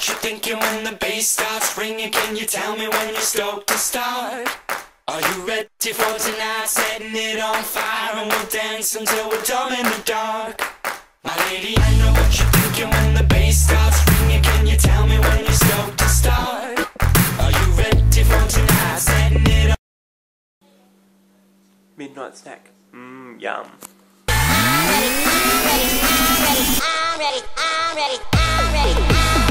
you thinking when the bass starts ringing? Can you tell me when you're stoked to start? Are you ready for tonight? Setting it on fire and we'll dance until we're dumb in the dark. My lady, I know what you're thinking when the bass starts ringing. Can you tell me when you're stoked to start? Are you ready for tonight? Setting it on. Midnight snack. Yum. I'm ready, I'm ready, I'm ready, I'm ready, I'm ready.